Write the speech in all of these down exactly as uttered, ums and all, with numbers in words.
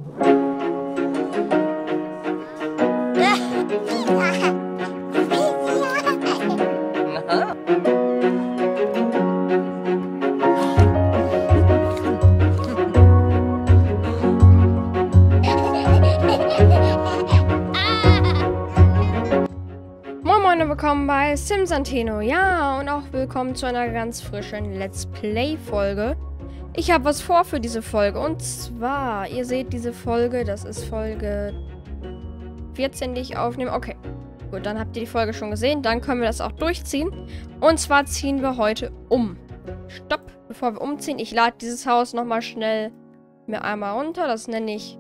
Willkommen bei Simsantino, ja, und auch willkommen zu einer ganz frischen Let's Play-Folge. Ich habe was vor für diese Folge, und zwar, ihr seht diese Folge, das ist Folge vierzehn, die ich aufnehme. Okay, gut, dann habt ihr die Folge schon gesehen, dann können wir das auch durchziehen. Und zwar ziehen wir heute um. Stopp, bevor wir umziehen, ich lade dieses Haus nochmal schnell mir einmal runter, das nenne ich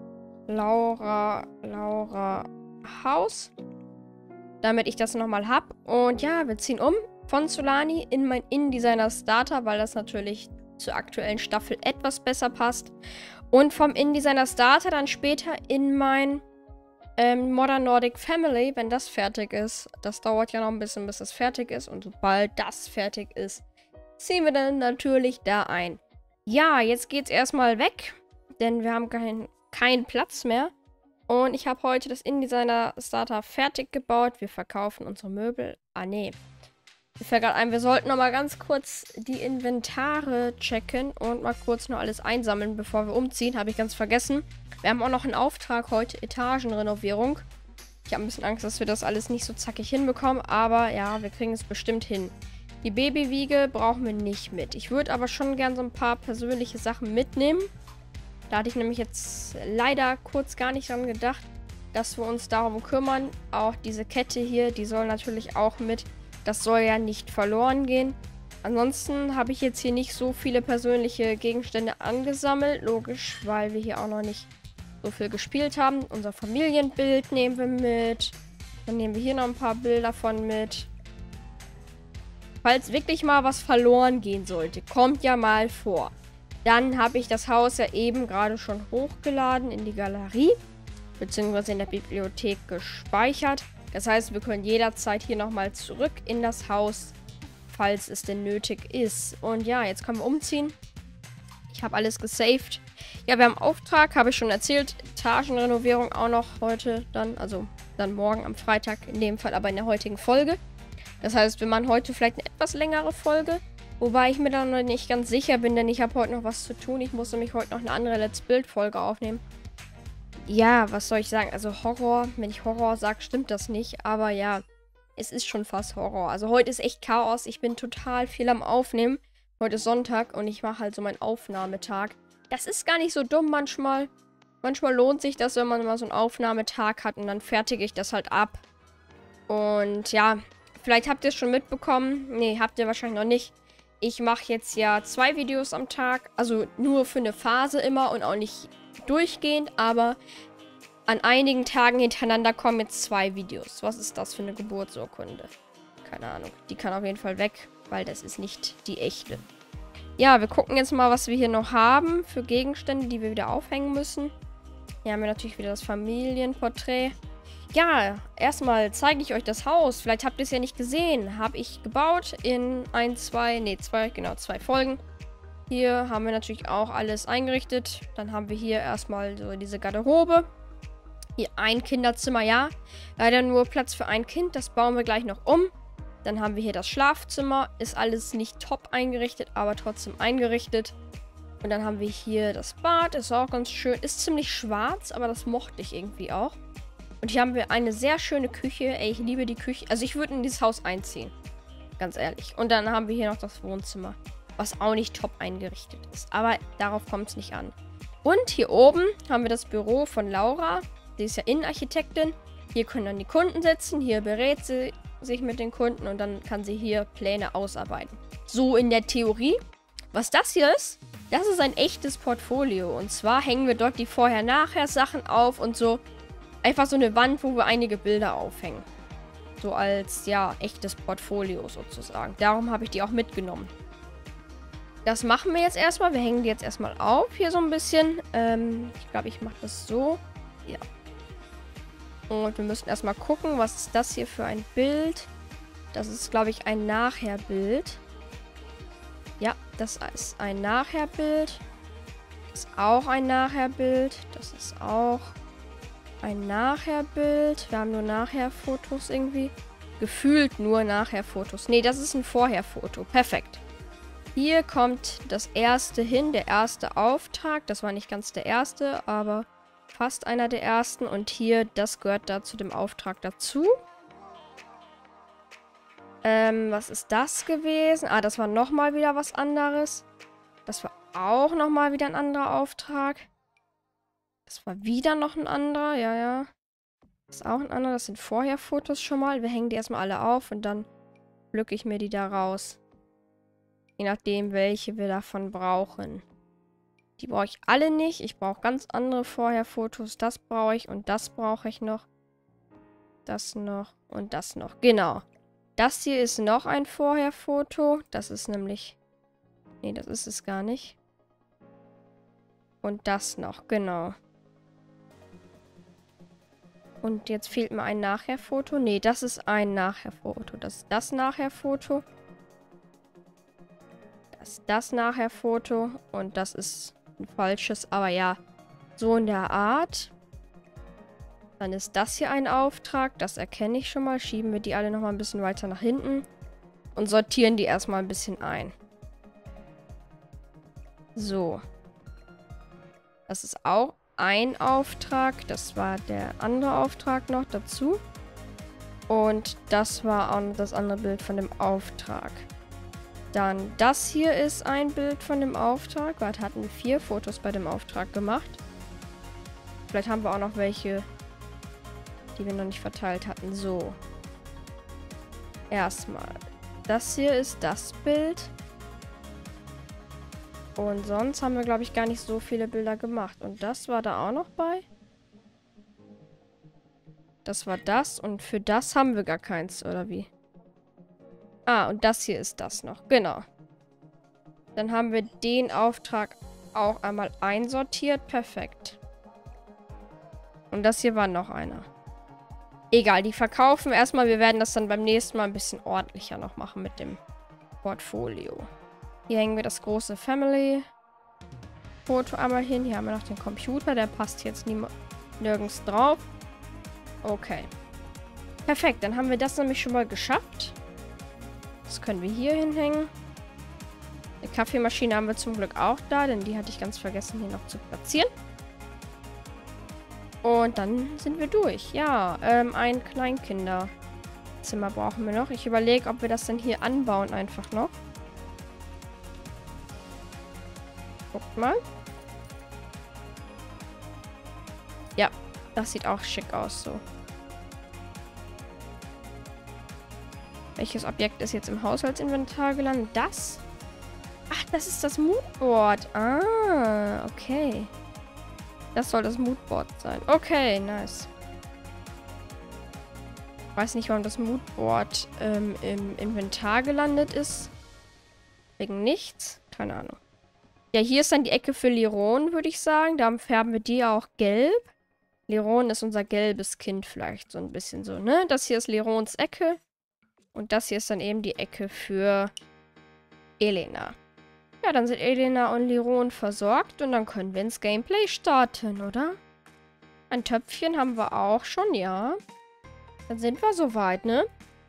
Laura, Laura Haus. Damit ich das nochmal habe. Und ja, wir ziehen um von Solani in mein InDesigner Starter, weil das natürlich zur aktuellen Staffel etwas besser passt. Und vom InDesigner Starter dann später in mein ähm, Modern Nordic Family, wenn das fertig ist. Das dauert ja noch ein bisschen, bis das fertig ist. Und sobald das fertig ist, ziehen wir dann natürlich da ein. Ja, jetzt geht's erstmal weg, denn wir haben keinen keinen Platz mehr. Und ich habe heute das InDesigner Starter fertig gebaut. Wir verkaufen unsere Möbel. Ah, nee. Mir fällt gerade ein, wir sollten noch mal ganz kurz die Inventare checken und mal kurz noch alles einsammeln, bevor wir umziehen. Habe ich ganz vergessen. Wir haben auch noch einen Auftrag heute, Etagenrenovierung. Ich habe ein bisschen Angst, dass wir das alles nicht so zackig hinbekommen. Aber ja, wir kriegen es bestimmt hin. Die Babywiege brauchen wir nicht mit. Ich würde aber schon gern so ein paar persönliche Sachen mitnehmen. Da hatte ich nämlich jetzt leider kurz gar nicht dran gedacht, dass wir uns darum kümmern. Auch diese Kette hier, die soll natürlich auch mit. Das soll ja nicht verloren gehen. Ansonsten habe ich jetzt hier nicht so viele persönliche Gegenstände angesammelt. Logisch, weil wir hier auch noch nicht so viel gespielt haben. Unser Familienbild nehmen wir mit. Dann nehmen wir hier noch ein paar Bilder von mit. Falls wirklich mal was verloren gehen sollte, kommt ja mal vor. Dann habe ich das Haus ja eben gerade schon hochgeladen in die Galerie, beziehungsweise in der Bibliothek gespeichert. Das heißt, wir können jederzeit hier nochmal zurück in das Haus, falls es denn nötig ist. Und ja, jetzt können wir umziehen. Ich habe alles gesaved. Ja, wir haben Auftrag, habe ich schon erzählt. Etagenrenovierung auch noch heute dann, also dann morgen am Freitag, in dem Fall aber in der heutigen Folge. Das heißt, wir machen heute vielleicht eine etwas längere Folge. Wobei ich mir dann noch nicht ganz sicher bin, denn ich habe heute noch was zu tun. Ich muss nämlich heute noch eine andere Let's Build-Folge aufnehmen. Ja, was soll ich sagen? Also Horror, wenn ich Horror sage, stimmt das nicht. Aber ja, es ist schon fast Horror. Also heute ist echt Chaos. Ich bin total viel am Aufnehmen. Heute ist Sonntag und ich mache halt so meinen Aufnahmetag. Das ist gar nicht so dumm manchmal. Manchmal lohnt sich das, wenn man mal so einen Aufnahmetag hat und dann fertige ich das halt ab. Und ja, vielleicht habt ihr es schon mitbekommen. Nee, habt ihr wahrscheinlich noch nicht. Ich mache jetzt ja zwei Videos am Tag, also nur für eine Phase immer und auch nicht durchgehend, aber an einigen Tagen hintereinander kommen jetzt zwei Videos. Was ist das für eine Geburtsurkunde? Keine Ahnung. Die kann auf jeden Fall weg, weil das ist nicht die echte. Ja, wir gucken jetzt mal, was wir hier noch haben für Gegenstände, die wir wieder aufhängen müssen. Hier haben wir natürlich wieder das Familienporträt. Ja, erstmal zeige ich euch das Haus. Vielleicht habt ihr es ja nicht gesehen. Habe ich gebaut in ein, zwei, nee, zwei, genau, zwei Folgen. Hier haben wir natürlich auch alles eingerichtet. Dann haben wir hier erstmal so diese Garderobe. Hier ein Kinderzimmer, ja. Leider nur Platz für ein Kind. Das bauen wir gleich noch um. Dann haben wir hier das Schlafzimmer. Ist alles nicht top eingerichtet, aber trotzdem eingerichtet. Und dann haben wir hier das Bad. Ist auch ganz schön. Ist ziemlich schwarz, aber das mochte ich irgendwie auch. Und hier haben wir eine sehr schöne Küche. Ey, ich liebe die Küche. Also ich würde in dieses Haus einziehen. Ganz ehrlich. Und dann haben wir hier noch das Wohnzimmer. Was auch nicht top eingerichtet ist. Aber darauf kommt es nicht an. Und hier oben haben wir das Büro von Laura. Sie ist ja Innenarchitektin. Hier können dann die Kunden sitzen. Hier berät sie sich mit den Kunden. Und dann kann sie hier Pläne ausarbeiten. So in der Theorie. Was das hier ist, das ist ein echtes Portfolio. Und zwar hängen wir dort die Vorher-Nachher-Sachen auf und so. Einfach so eine Wand, wo wir einige Bilder aufhängen. So als, ja, echtes Portfolio sozusagen. Darum habe ich die auch mitgenommen. Das machen wir jetzt erstmal. Wir hängen die jetzt erstmal auf, hier so ein bisschen. Ähm, ich glaube, ich mache das so. Ja. Und wir müssen erstmal gucken, was ist das hier für ein Bild. Das ist, glaube ich, ein Nachher-Bild. Ja, das ist ein Nachher-Bild. Das ist auch ein Nachherbild. Das ist auch ein Nachherbild. Wir haben nur Nachher-Fotos irgendwie. Gefühlt nur Nachher-Fotos. Nee, das ist ein Vorher-Foto. Perfekt. Hier kommt das erste hin, der erste Auftrag. Das war nicht ganz der erste, aber fast einer der ersten. Und hier, das gehört da zu dem Auftrag dazu. Ähm, was ist das gewesen? Ah, das war nochmal wieder was anderes. Das war auch nochmal wieder ein anderer Auftrag. Das war wieder noch ein anderer, ja, ja. Das ist auch ein anderer. Das sind vorher Fotos schon mal. Wir hängen die erstmal alle auf und dann pflücke ich mir die da raus. Je nachdem, welche wir davon brauchen. Die brauche ich alle nicht. Ich brauche ganz andere Vorher-Fotos. Das brauche ich und das brauche ich noch. Das noch und das noch. Genau. Das hier ist noch ein Vorher-Foto. Das ist nämlich... Nee, das ist es gar nicht. Und das noch, genau. Und jetzt fehlt mir ein Nachher-Foto. Nee, das ist ein Nachher-Foto. Das ist das Nachher-Foto. Das ist das Nachher-Foto. Und das ist ein falsches. Aber ja, so in der Art. Dann ist das hier ein Auftrag. Das erkenne ich schon mal. Schieben wir die alle nochmal ein bisschen weiter nach hinten. Und sortieren die erstmal ein bisschen ein. So. Das ist auch ein Auftrag. Das war der andere Auftrag noch dazu. Und das war auch das andere Bild von dem Auftrag. Dann das hier ist ein Bild von dem Auftrag. Wir hatten vier Fotos bei dem Auftrag gemacht. Vielleicht haben wir auch noch welche, die wir noch nicht verteilt hatten. So. Erstmal. Das hier ist das Bild. Und sonst haben wir, glaube ich, gar nicht so viele Bilder gemacht. Und das war da auch noch bei. Das war das. Und für das haben wir gar keins, oder wie? Ah, und das hier ist das noch. Genau. Dann haben wir den Auftrag auch einmal einsortiert. Perfekt. Und das hier war noch einer. Egal, die verkaufen wir erstmal. Wir werden das dann beim nächsten Mal ein bisschen ordentlicher noch machen mit dem Portfolio. Hier hängen wir das große Family-Foto einmal hin. Hier haben wir noch den Computer. Der passt jetzt nirgends drauf. Okay. Perfekt. Dann haben wir das nämlich schon mal geschafft. Das können wir hier hinhängen. Eine Kaffeemaschine haben wir zum Glück auch da, denn die hatte ich ganz vergessen hier noch zu platzieren. Und dann sind wir durch. Ja, ähm, ein Kleinkinderzimmer brauchen wir noch. Ich überlege, ob wir das dann hier anbauen einfach noch. Guckt mal. Ja, das sieht auch schick aus so. Welches Objekt ist jetzt im Haushaltsinventar gelandet? Das? Ach, das ist das Moodboard. Ah, okay. Das soll das Moodboard sein. Okay, nice. Ich weiß nicht, warum das Moodboard ähm, im Inventar gelandet ist. Wegen nichts. Keine Ahnung. Ja, hier ist dann die Ecke für Liron, würde ich sagen. Da färben wir die auch gelb. Liron ist unser gelbes Kind vielleicht so ein bisschen so, ne? Das hier ist Lirons Ecke. Und das hier ist dann eben die Ecke für Elena. Ja, dann sind Elena und Liron versorgt und dann können wir ins Gameplay starten, oder? Ein Töpfchen haben wir auch schon, ja. Dann sind wir soweit, ne?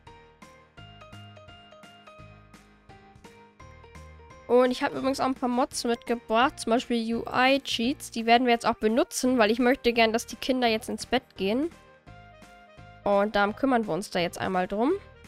Und ich habe übrigens auch ein paar Mods mitgebracht, zum Beispiel U I-Cheats. Die werden wir jetzt auch benutzen, weil ich möchte gern, dass die Kinder jetzt ins Bett gehen. Und darum kümmern wir uns da jetzt einmal drum.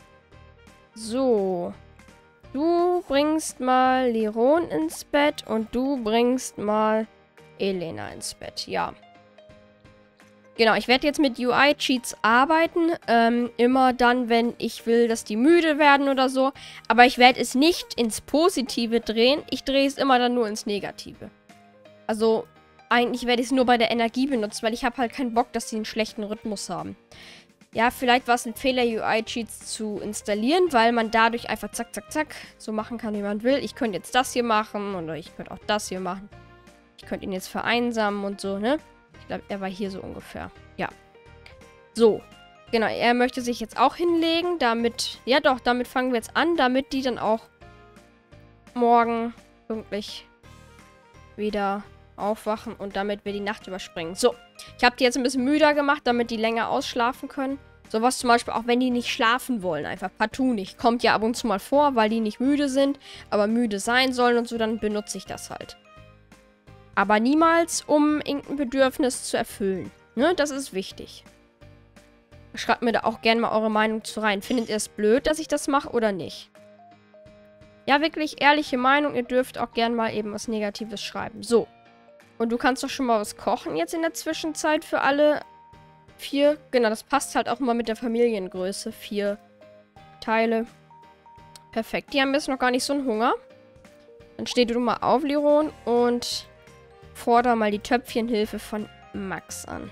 So. Du bringst mal Liron ins Bett und du bringst mal Elena ins Bett. Ja. Genau, ich werde jetzt mit U I-Cheats arbeiten. Ähm, immer dann, wenn ich will, dass die müde werden oder so. Aber ich werde es nicht ins Positive drehen. Ich drehe es immer dann nur ins Negative. Also, eigentlich werde ich es nur bei der Energie benutzen, weil ich habe halt keinen Bock, dass sie einen schlechten Rhythmus haben. Ja, vielleicht war es ein Fehler, U I-Cheats zu installieren, weil man dadurch einfach zack, zack, zack so machen kann, wie man will. Ich könnte jetzt das hier machen oder ich könnte auch das hier machen. Ich könnte ihn jetzt vereinsamen und so, ne? Ich glaube, er war hier so ungefähr. Ja. So. Genau, er möchte sich jetzt auch hinlegen, damit... Ja doch, damit fangen wir jetzt an, damit die dann auch morgen pünktlich wieder aufwachen und damit wir die Nacht überspringen. So, ich habe die jetzt ein bisschen müder gemacht, damit die länger ausschlafen können. Sowas zum Beispiel, auch wenn die nicht schlafen wollen, einfach partout nicht. Kommt ja ab und zu mal vor, weil die nicht müde sind, aber müde sein sollen und so, dann benutze ich das halt. Aber niemals, um irgendein Bedürfnis zu erfüllen. Ne, das ist wichtig. Schreibt mir da auch gerne mal eure Meinung zu rein. Findet ihr es blöd, dass ich das mache oder nicht? Ja, wirklich ehrliche Meinung. Ihr dürft auch gerne mal eben was Negatives schreiben. So. Und du kannst doch schon mal was kochen jetzt in der Zwischenzeit für alle vier. Genau, das passt halt auch mal mit der Familiengröße. Vier Teile. Perfekt. Die haben jetzt noch gar nicht so einen Hunger. Dann steh du mal auf, Liron, und forder mal die Töpfchenhilfe von Max an.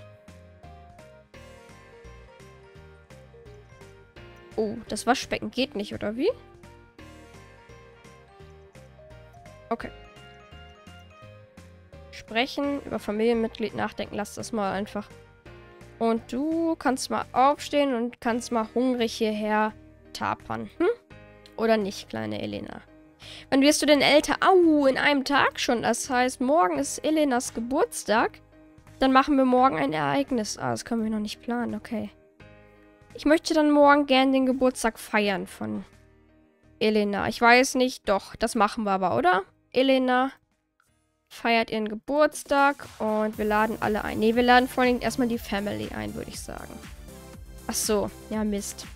Oh, das Waschbecken geht nicht, oder wie? Okay. Sprechen, über Familienmitglied nachdenken, lass das mal einfach. Und du kannst mal aufstehen und kannst mal hungrig hierher tapern. Hm? Oder nicht, kleine Elena? Wann wirst du denn älter? Au, in einem Tag schon. Das heißt, morgen ist Elenas Geburtstag. Dann machen wir morgen ein Ereignis. Ah, das können wir noch nicht planen, okay. Ich möchte dann morgen gern den Geburtstag feiern von Elena. Ich weiß nicht, doch, das machen wir aber, oder? Elena feiert ihren Geburtstag und wir laden alle ein. Ne, wir laden vor allem erstmal die Family ein, würde ich sagen. Ach so, ja, Mist.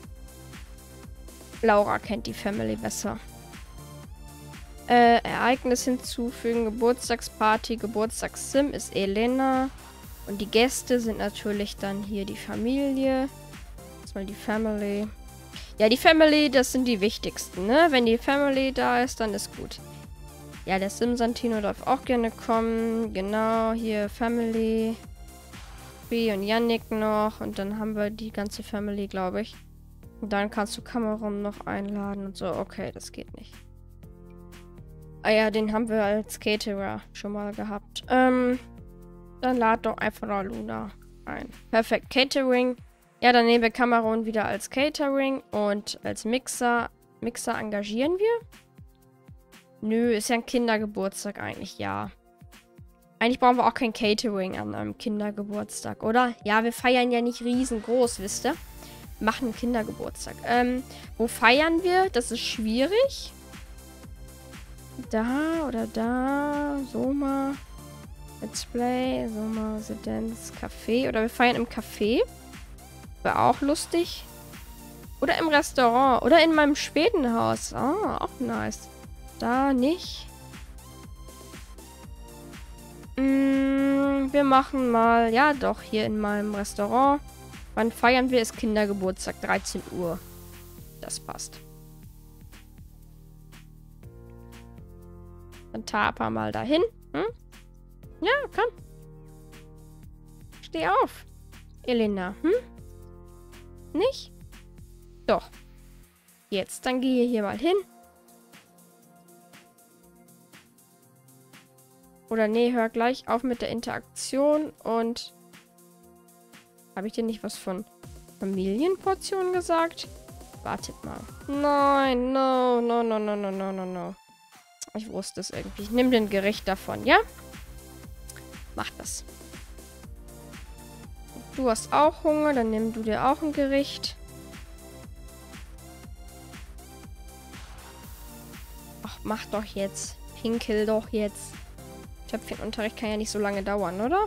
Laura kennt die Family besser. Äh, Ereignis hinzufügen, Geburtstagsparty, Geburtstagssim ist Elena. Und die Gäste sind natürlich dann hier die Familie. Mal die Family. Ja, die Family, das sind die wichtigsten, ne? Wenn die Family da ist, dann ist gut. Ja, der Sim-Santino darf auch gerne kommen. Genau, hier Family. Bi und Yannick noch. Und dann haben wir die ganze Family, glaube ich. Und dann kannst du Cameron noch einladen und so. Okay, das geht nicht. Ah ja, den haben wir als Caterer schon mal gehabt. Ähm, dann lad doch einfach noch Luna ein. Perfekt, Catering. Ja, dann nehmen wir Cameron wieder als Catering und als Mixer. Mixer engagieren wir? Nö, ist ja ein Kindergeburtstag eigentlich, ja. Eigentlich brauchen wir auch kein Catering an einem Kindergeburtstag, oder? Ja, wir feiern ja nicht riesengroß, wisst ihr? Wir machen einen Kindergeburtstag. Ähm, wo feiern wir? Das ist schwierig. Da oder da. Soma. Let's Play. Soma, Residenz, Café. Oder wir feiern im Café. Wäre auch lustig. Oder im Restaurant. Oder in meinem Spätenhaus. Ah, auch nice. Da nicht. Mm, wir machen mal... Ja, doch, hier in meinem Restaurant. Wann feiern wir? Ist Kindergeburtstag. dreizehn Uhr. Das passt. Dann taper mal dahin. Hm? Ja, komm. Steh auf. Elena, hm? Nicht? Doch. Jetzt, dann gehe hier mal hin. Oder nee, hör gleich auf mit der Interaktion und... Habe ich dir nicht was von Familienportionen gesagt? Wartet mal. Nein, no, no, no, no, no, no, no, no. Ich wusste es irgendwie. Ich nehme den Gericht davon, ja? Mach das. Du hast auch Hunger, dann nimm du dir auch ein Gericht. Ach, mach doch jetzt. Pinkel doch jetzt. Töpfchenunterricht kann ja nicht so lange dauern, oder?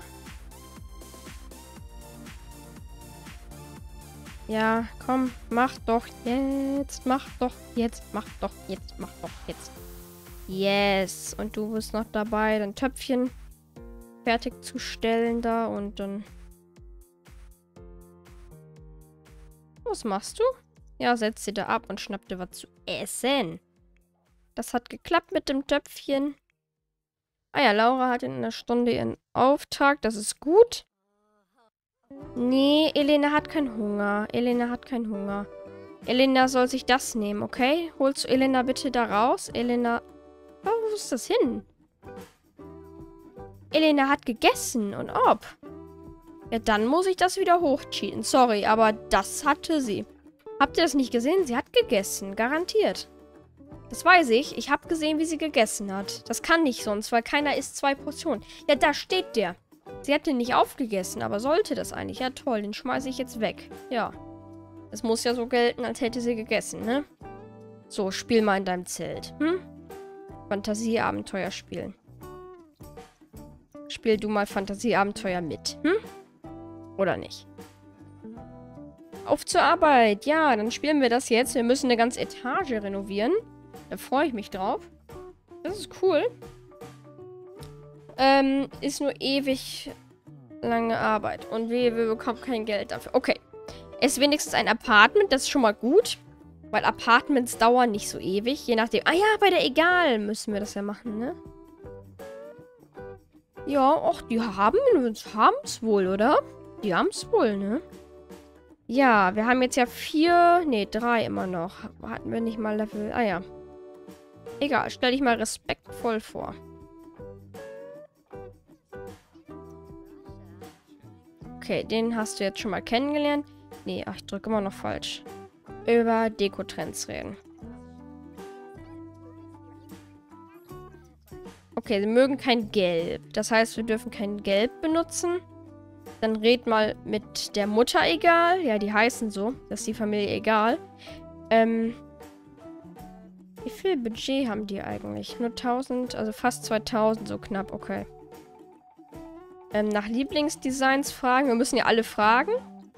Ja, komm, mach doch jetzt. Mach doch jetzt. Mach doch jetzt. Mach doch jetzt. Yes. Und du bist noch dabei, dein Töpfchen fertigzustellen da und dann... Was machst du? Ja, setz sie da ab und schnapp dir was zu essen. Das hat geklappt mit dem Töpfchen. Ah ja, Laura hat in einer Stunde ihren Auftrag. Das ist gut. Nee, Elena hat keinen Hunger. Elena hat keinen Hunger. Elena soll sich das nehmen, okay? Holst du Elena bitte da raus? Elena... Oh, wo ist das hin? Elena hat gegessen. Und ob? Ja, dann muss ich das wieder hochcheaten. Sorry, aber das hatte sie. Habt ihr das nicht gesehen? Sie hat gegessen. Garantiert. Das weiß ich. Ich habe gesehen, wie sie gegessen hat. Das kann nicht sonst, weil keiner isst zwei Portionen. Ja, da steht der. Sie hat den nicht aufgegessen, aber sollte das eigentlich. Ja, toll. Den schmeiße ich jetzt weg. Ja. Es muss ja so gelten, als hätte sie gegessen, ne? So, spiel mal in deinem Zelt. Hm? Fantasieabenteuer spielen. Spiel du mal Fantasieabenteuer mit. Hm? Oder nicht? Auf zur Arbeit. Ja, dann spielen wir das jetzt. Wir müssen eine ganze Etage renovieren. Da freue ich mich drauf. Das ist cool. Ähm, ist nur ewig lange Arbeit. Und wir, wir bekommen kein Geld dafür. Okay. Es ist wenigstens ein Apartment. Das ist schon mal gut. Weil Apartments dauern nicht so ewig. Je nachdem. Ah ja, bei der Egal müssen wir das ja machen, ne? Ja, ach, die haben es wohl, oder? Die haben es wohl, ne? Ja, wir haben jetzt ja vier, nee, drei immer noch. Hatten wir nicht mal Level, ah ja. Egal, stell dich mal respektvoll vor. Okay, den hast du jetzt schon mal kennengelernt. Nee, ach, ich drücke immer noch falsch. Über Dekotrends reden. Okay, sie mögen kein Gelb. Das heißt, wir dürfen kein Gelb benutzen. Dann red mal mit der Mutter Egal. Ja, die heißen so. Das ist die Familie Egal. Ähm. Wie viel Budget haben die eigentlich? Nur tausend, also fast zweitausend, so knapp, okay. Ähm, nach Lieblingsdesigns fragen. Wir müssen ja alle fragen.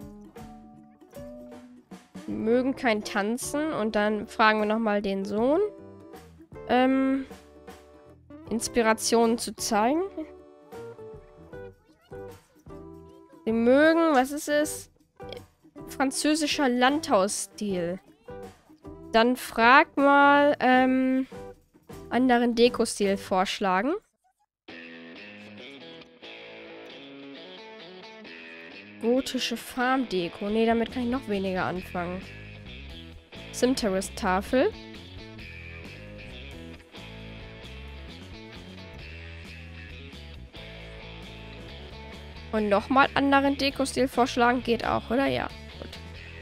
Die mögen kein Tanzen. Und dann fragen wir nochmal den Sohn. Ähm. Inspirationen zu zeigen. Sie mögen, was ist es? Französischer Landhausstil. Dann frag mal, ähm, anderen Dekostil vorschlagen. Gotische Farmdeko. Nee, damit kann ich noch weniger anfangen. Simterist-Tafel. Und nochmal anderen Dekostil vorschlagen geht auch, oder? Ja, gut.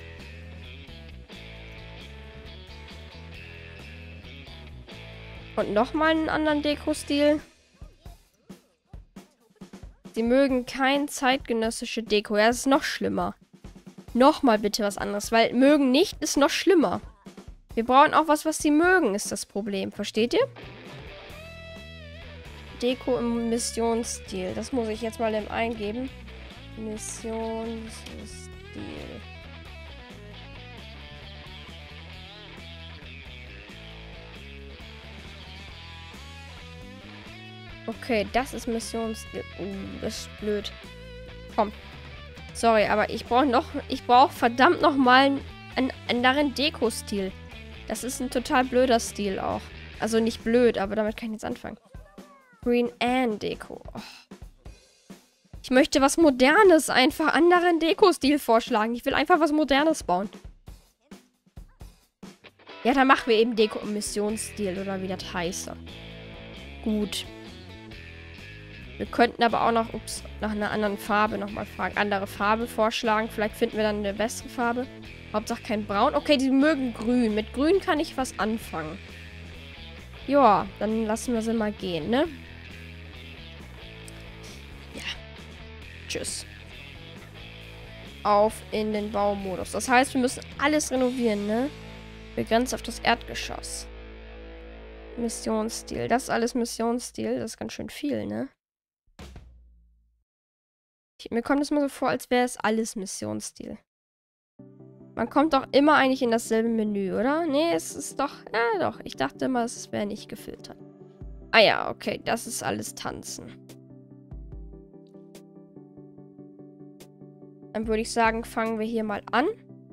Und nochmal einen anderen Dekostil. Sie mögen kein zeitgenössische Deko. Ja, das ist noch schlimmer. Nochmal bitte was anderes, weil mögen nicht ist noch schlimmer. Wir brauchen auch was, was sie mögen, ist das Problem. Versteht ihr? Deko im Missionsstil. Das muss ich jetzt mal eben eingeben. Missionsstil. Okay, das ist Missionsstil. Uh, das ist blöd. Komm. Sorry, aber ich brauche noch... Ich brauche verdammt nochmal einen anderen Deko-Stil. Das ist ein total blöder Stil auch. Also nicht blöd, aber damit kann ich jetzt anfangen. Green Anne Deko. Oh. Ich möchte was Modernes, einfach anderen Deko-Stil vorschlagen. Ich will einfach was Modernes bauen. Ja, dann machen wir eben Deko im Missionsstil oder wie das heißt. Gut. Wir könnten aber auch noch, ups, nach einer anderen Farbe nochmal fragen. Andere Farbe vorschlagen. Vielleicht finden wir dann eine bessere Farbe. Hauptsache kein Braun. Okay, die mögen grün. Mit grün kann ich was anfangen. Ja, dann lassen wir sie mal gehen, ne? Ja. Tschüss. Auf in den Baumodus. Das heißt, wir müssen alles renovieren, ne? Begrenzt auf das Erdgeschoss. Missionsstil. Das ist alles Missionsstil. Das ist ganz schön viel, ne? Ich, mir kommt es mal so vor, als wäre es alles Missionsstil. Man kommt doch immer eigentlich in dasselbe Menü, oder? Nee, es ist doch... Ja, doch. Ich dachte immer, es wäre nicht gefiltert. Ah ja, okay. Das ist alles Tanzen. Dann würde ich sagen, fangen wir hier mal an.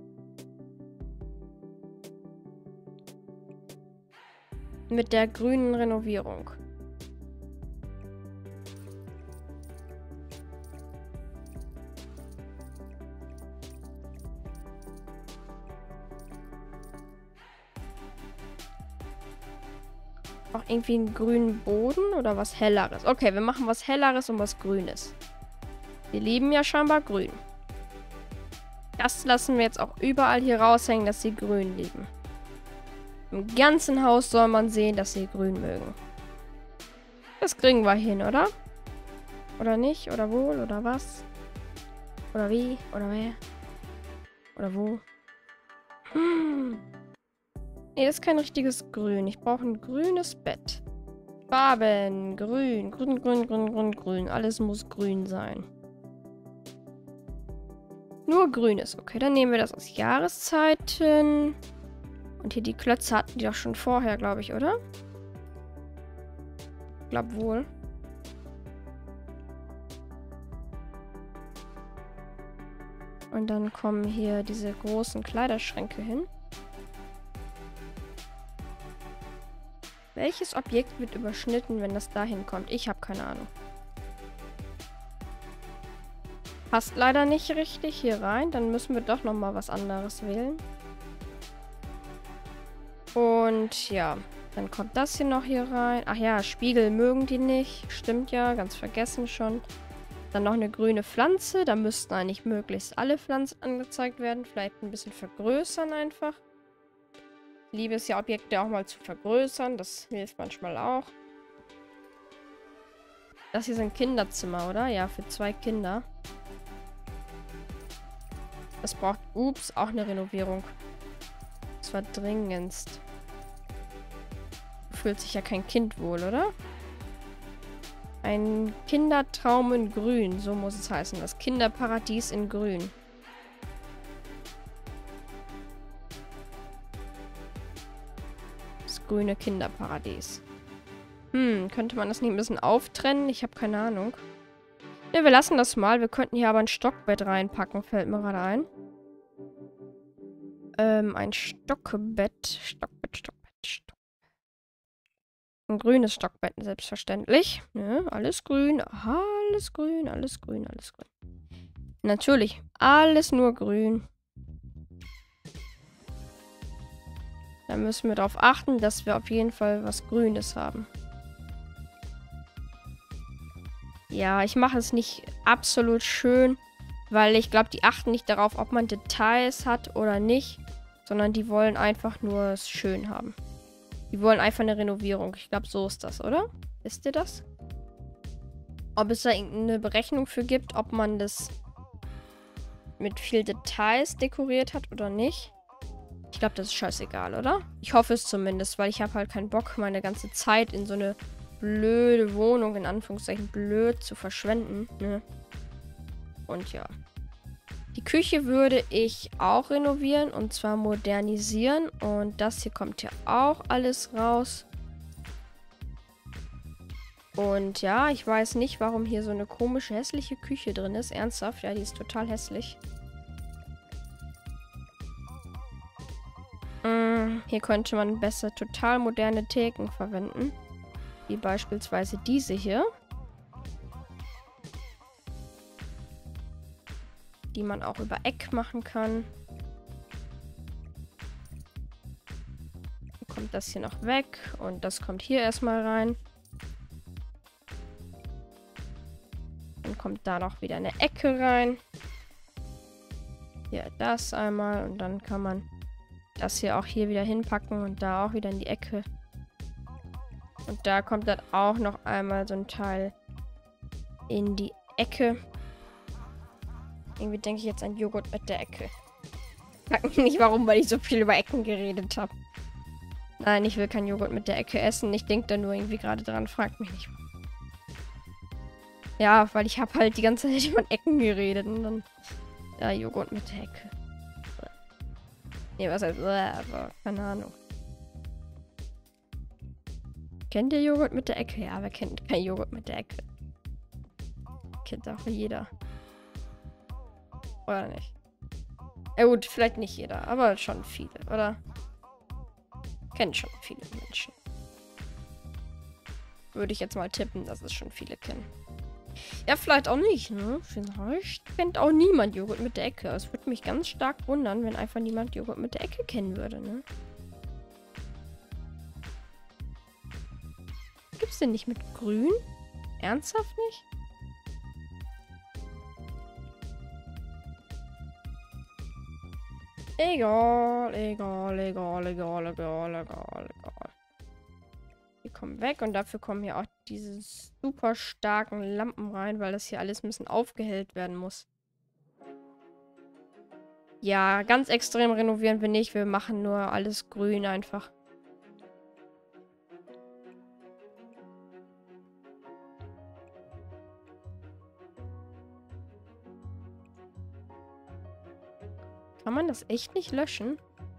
Mit der grünen Renovierung. Auch irgendwie einen grünen Boden oder was Helleres. Okay, wir machen was Helleres und was Grünes. Wir lieben ja scheinbar grün. Das lassen wir jetzt auch überall hier raushängen, dass sie grün lieben. Im ganzen Haus soll man sehen, dass sie grün mögen. Das kriegen wir hin, oder? Oder nicht? Oder wohl? Oder was? Oder wie? Oder wer? Oder wo? Hm. Nee, das ist kein richtiges Grün. Ich brauche ein grünes Bett. Farben. Grün. Grün, grün, grün, grün, grün. Alles muss grün sein. Nur grünes. Okay, dann nehmen wir das aus Jahreszeiten. Und hier die Klötze hatten die doch schon vorher, glaube ich, oder? Ich glaube wohl. Und dann kommen hier diese großen Kleiderschränke hin. Welches Objekt wird überschnitten, wenn das dahin kommt? Ich habe keine Ahnung. Passt leider nicht richtig hier rein. Dann müssen wir doch nochmal was anderes wählen. Und ja, dann kommt das hier noch hier rein. Ach ja, Spiegel mögen die nicht. Stimmt ja, ganz vergessen schon. Dann noch eine grüne Pflanze. Da müssten eigentlich möglichst alle Pflanzen angezeigt werden. Vielleicht ein bisschen vergrößern einfach. Ich liebe es ja, Objekte auch mal zu vergrößern. Das hilft manchmal auch. Das hier ist ein Kinderzimmer, oder? Ja, für zwei Kinder. Das braucht, ups, auch eine Renovierung. Das war dringendst. Fühlt sich ja kein Kind wohl, oder? Ein Kindertraum in Grün, so muss es heißen. Das Kinderparadies in Grün. Das grüne Kinderparadies. Hm, könnte man das nicht ein bisschen auftrennen? Ich habe keine Ahnung. Ne, wir lassen das mal. Wir könnten hier aber ein Stockbett reinpacken, fällt mir gerade ein. Ähm, ein Stockbett. Stockbett, Stockbett, Stockbett. Ein grünes Stockbett, selbstverständlich. Ne, alles grün, alles grün, alles grün, alles grün. Natürlich, alles nur grün. Da müssen wir darauf achten, dass wir auf jeden Fall was Grünes haben. Ja, ich mache es nicht absolut schön, weil ich glaube, die achten nicht darauf, ob man Details hat oder nicht, sondern die wollen einfach nur es schön haben. Die wollen einfach eine Renovierung. Ich glaube, so ist das, oder? Wisst ihr das? Ob es da irgendeine Berechnung für gibt, ob man das mit viel Details dekoriert hat oder nicht. Ich glaube, das ist scheißegal, oder? Ich hoffe es zumindest, weil ich habe halt keinen Bock, meine ganze Zeit in so eine blöde Wohnung, in Anführungszeichen blöd, zu verschwenden. Ne? Und ja. Die Küche würde ich auch renovieren und zwar modernisieren. Und das hier kommt ja auch alles raus. Und ja, ich weiß nicht, warum hier so eine komische, hässliche Küche drin ist. Ernsthaft, ja, die ist total hässlich. Mm, hier könnte man besser total moderne Theken verwenden. Wie beispielsweise diese hier. Die man auch über Eck machen kann. Dann kommt das hier noch weg. Und das kommt hier erstmal rein. Dann kommt da noch wieder eine Ecke rein. Hier das einmal. Und dann kann man das hier auch hier wieder hinpacken. Und da auch wieder in die Ecke. Und da kommt dann auch noch einmal so ein Teil in die Ecke. Irgendwie denke ich jetzt an Joghurt mit der Ecke. Frag mich nicht warum, weil ich so viel über Ecken geredet habe. Nein, ich will kein Joghurt mit der Ecke essen. Ich denke da nur irgendwie gerade dran. Fragt mich nicht. Ja, weil ich habe halt die ganze Zeit über Ecken geredet. Und dann... Ja, Joghurt mit der Ecke. Nee, was heißt... Aber keine Ahnung. Kennt ihr Joghurt mit der Ecke? Ja, wer kennt kein Joghurt mit der Ecke? Kennt auch jeder. Oder nicht? Ja gut, vielleicht nicht jeder, aber schon viele, oder? Kennen schon viele Menschen. Würde ich jetzt mal tippen, dass es schon viele kennen. Ja, vielleicht auch nicht, ne? Vielleicht kennt auch niemand Joghurt mit der Ecke. Es würde mich ganz stark wundern, wenn einfach niemand Joghurt mit der Ecke kennen würde, ne? Gibt's den nicht mit Grün? Ernsthaft nicht? Egal, egal, egal, egal, egal, egal, egal. Die kommen weg und dafür kommen hier auch diese super starken Lampen rein, weil das hier alles ein bisschen aufgehellt werden muss. Ja, ganz extrem renovieren wir nicht. Wir machen nur alles grün einfach. Kann man das echt nicht löschen?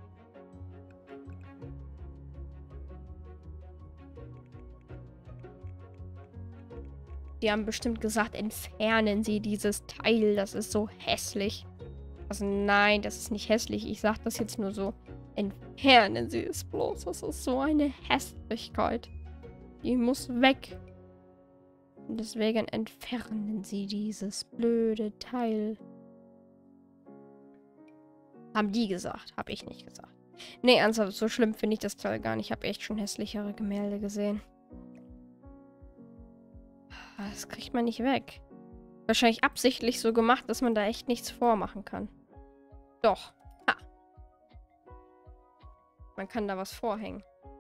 Die haben bestimmt gesagt, entfernen Sie dieses Teil. Das ist so hässlich. Also nein, das ist nicht hässlich. Ich sag das jetzt nur so. Entfernen Sie es bloß. Das ist so eine Hässlichkeit. Die muss weg. Und deswegen entfernen Sie dieses blöde Teil. Haben die gesagt. Habe ich nicht gesagt. Nee, ernsthaft, so schlimm finde ich das Teil gar nicht. Ich habe echt schon hässlichere Gemälde gesehen. Das kriegt man nicht weg. Wahrscheinlich absichtlich so gemacht, dass man da echt nichts vormachen kann. Doch. Ha. Man kann da was vorhängen.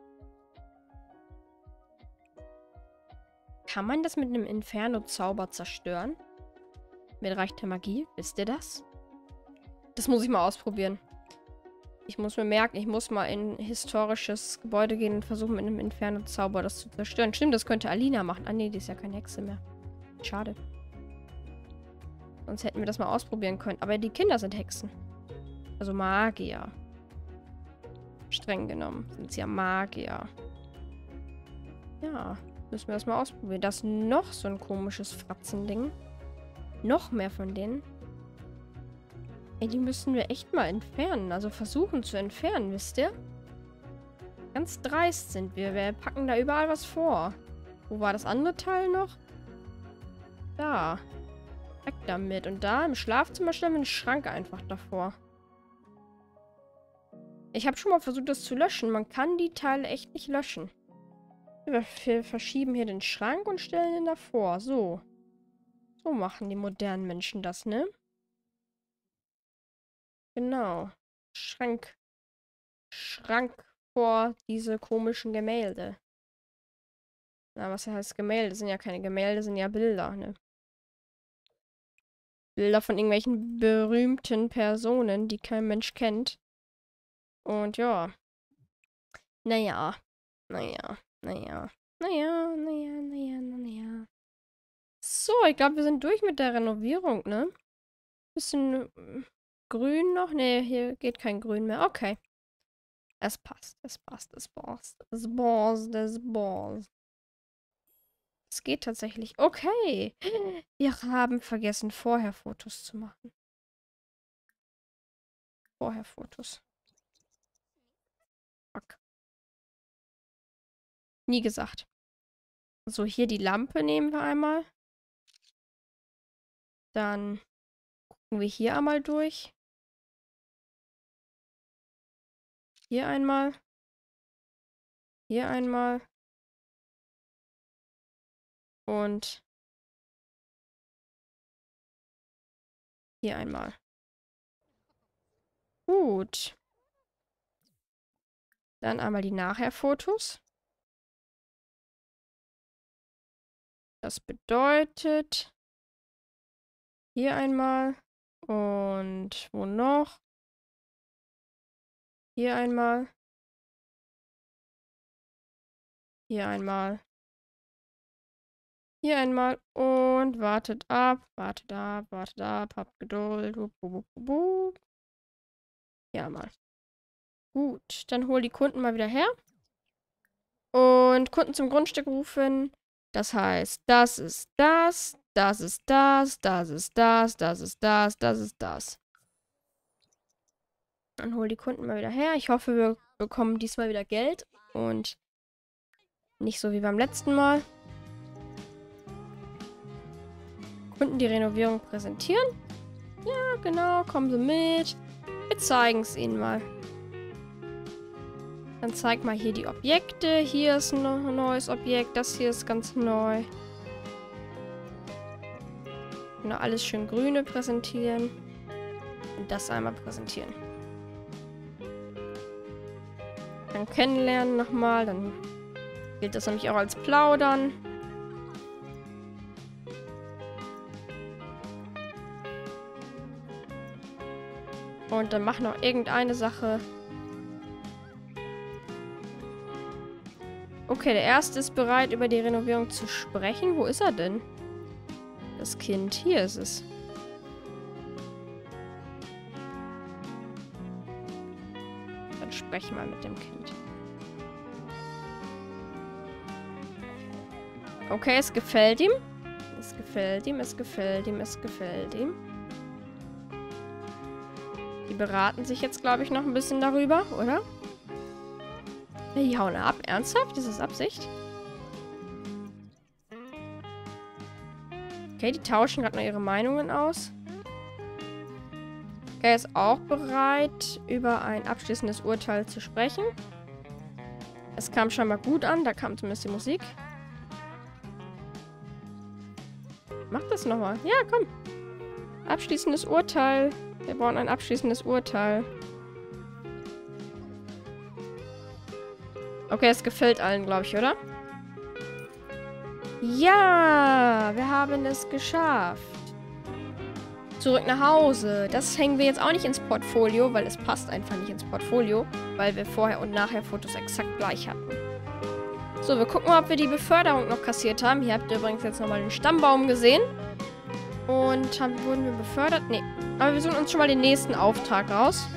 Kann man das mit einem Inferno-Zauber zerstören? Mit reichter Magie? Wisst ihr das? Das muss ich mal ausprobieren. Ich muss mir merken, ich muss mal in ein historisches Gebäude gehen und versuchen, mit einem Inferno-Zauber das zu zerstören. Stimmt, das könnte Alina machen. Ah, nee, die ist ja keine Hexe mehr. Schade. Sonst hätten wir das mal ausprobieren können. Aber die Kinder sind Hexen. Also Magier. Streng genommen sind sie ja Magier. Ja, müssen wir das mal ausprobieren. Das ist noch so ein komisches Fratzending. Noch mehr von denen. Ey, die müssen wir echt mal entfernen. Also versuchen zu entfernen, wisst ihr? Ganz dreist sind wir. Wir packen da überall was vor. Wo war das andere Teil noch? Da. Weg damit. Und da im Schlafzimmer stellen wir einen Schrank einfach davor. Ich habe schon mal versucht, das zu löschen. Man kann die Teile echt nicht löschen. Wir verschieben hier den Schrank und stellen ihn davor. So. So machen die modernen Menschen das, ne? Genau. Schrank. Schrank vor diese komischen Gemälde. Na, was heißt Gemälde? Das sind ja keine Gemälde, das sind ja Bilder, ne? Bilder von irgendwelchen berühmten Personen, die kein Mensch kennt. Und ja. Naja. Naja. Naja. Naja, naja, naja, naja. So, ich glaube, wir sind durch mit der Renovierung, ne? Bisschen grün noch? Ne, hier geht kein Grün mehr. Okay. Es passt, es passt, es passt. Es passt, es passt. Es geht tatsächlich. Okay. Wir haben vergessen, vorher Fotos zu machen. Vorher Fotos. Fuck. Nie gesagt. So, hier die Lampe nehmen wir einmal. Dann gucken wir hier einmal durch. Hier einmal. Hier einmal. Und hier einmal. Gut. Dann einmal die Nachher-Fotos. Das bedeutet hier einmal und wo noch? Hier einmal. Hier einmal. Hier einmal und wartet ab, wartet ab, wartet ab, habt Geduld. Wupp, wupp, wupp, wupp. Hier einmal. Gut, dann hol die Kunden mal wieder her. Und Kunden zum Grundstück rufen. Das heißt, das ist das, das ist das, das ist das, das ist das, das ist das. Dann hol die Kunden mal wieder her. Ich hoffe, wir bekommen diesmal wieder Geld. Und nicht so wie beim letzten Mal. Kunden die Renovierung präsentieren. Ja, genau. Kommen Sie mit. Wir zeigen es Ihnen mal. Dann zeig mal hier die Objekte. Hier ist ein neues Objekt. Das hier ist ganz neu. Genau, alles schön grüne präsentieren. Und das einmal präsentieren. kann kennenlernen nochmal. Dann gilt das nämlich auch als Plaudern. Und dann mach noch irgendeine Sache. Okay, der Erste ist bereit, über die Renovierung zu sprechen. Wo ist er denn? Das Kind. Hier ist es. Dann sprechen wir mit dem Kind. Okay, es gefällt ihm. Es gefällt ihm, es gefällt ihm, es gefällt ihm. Die beraten sich jetzt, glaube ich, noch ein bisschen darüber, oder? Die hauen ab. Ernsthaft? Ist das Absicht? Okay, die tauschen gerade noch ihre Meinungen aus. Okay, er ist auch bereit, über ein abschließendes Urteil zu sprechen. Es kam scheinbar gut an. Da kam zumindest die Musik. Mach das nochmal. Ja, komm. Abschließendes Urteil. Wir brauchen ein abschließendes Urteil. Okay, es gefällt allen, glaube ich, oder? Ja, wir haben es geschafft. Zurück nach Hause. Das hängen wir jetzt auch nicht ins Portfolio, weil es passt einfach nicht ins Portfolio, weil wir vorher und nachher Fotos exakt gleich hatten. So, wir gucken mal, ob wir die Beförderung noch kassiert haben. Hier habt ihr übrigens jetzt nochmal den Stammbaum gesehen. Und haben, wurden wir befördert? Nee. Aber wir suchen uns schon mal den nächsten Auftrag raus.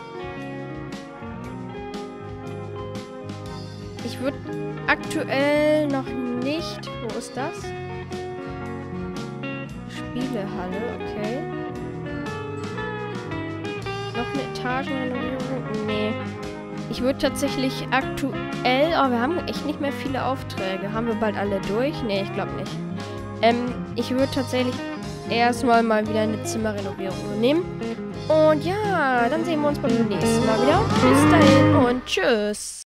Ich würde aktuell noch nicht... Wo ist das? Spielehalle, okay. Noch eine Etagenrenovierung? Nee. Ich würde tatsächlich aktuell... Oh, wir haben echt nicht mehr viele Aufträge. Haben wir bald alle durch? Nee, ich glaube nicht. Ähm, ich würde tatsächlich erstmal mal wieder eine Zimmerrenovierung nehmen. Und ja, dann sehen wir uns beim nächsten Mal wieder. Bis dahin und tschüss.